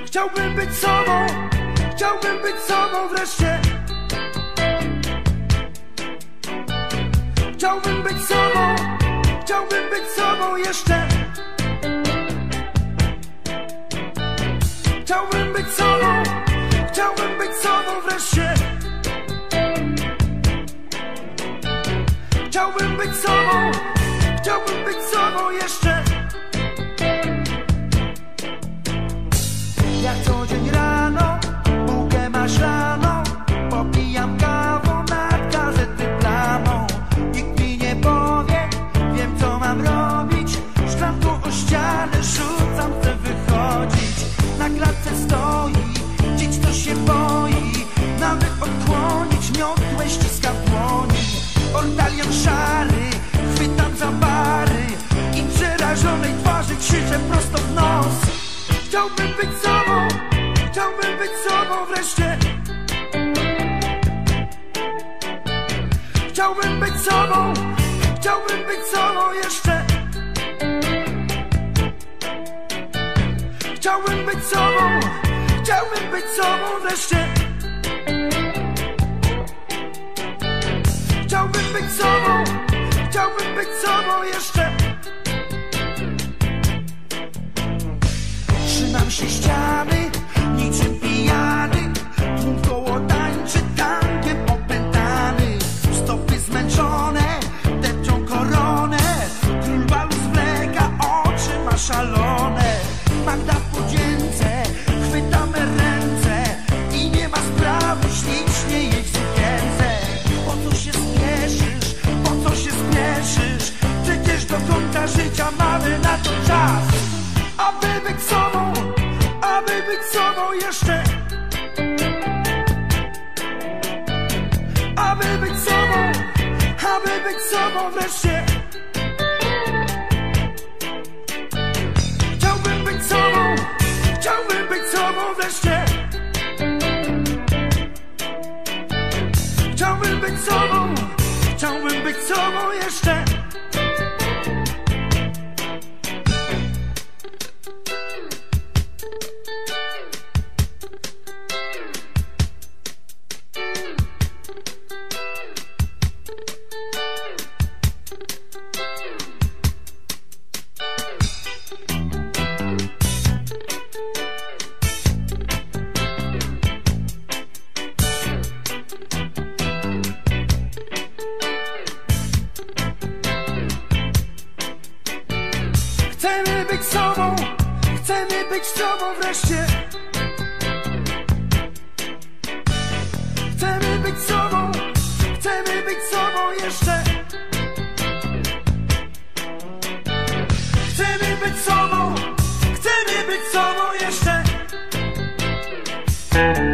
Chciałbym być sobą wreszcie. Chciałbym być sobą jeszcze. Chciałbym być sobą wreszcie. Chciałbym być sobą jeszcze. Jak co dzień rano, bułkę maślaną, popijam kawą nad gazety plamą. Nikt mi nie powie, wiem co mam robić. Szklanką o ścianę rzucam, chcę wychodzić. Na klatce stoi, dziś to się boi. Nawet odkłonić, miotłę ściska w dłoni. Ortalion szary, chwytam za bary i przerażonej twarzy krzyczę prosto w nos. Chciałbym być sobą wreszcie. Chciałbym być sobą jeszcze. Chciałbym być sobą wreszcie. Chciałbym być sobą jeszcze. Trzymam się ściany, niczym pijany. Tłum koło tańczy, tankiem opętany. Stopy zmęczone, depczą koronę. Król balu zwleka, oczy ma szalone. Magda w podzięce, chwytamy ręce. I nie ma sprawy, ślicznie jej w sukience. Po co się spieszysz? Przecież do końca życia mamy na to czas. Aby być sobą jeszcze. Aby być sobą wreszcie. Chciałbym być sobą wreszcie. Chciałbym być sobą jeszcze. Chcemy być sobą wreszcie. Chcemy być sobą jeszcze. Chcemy być sobą jeszcze.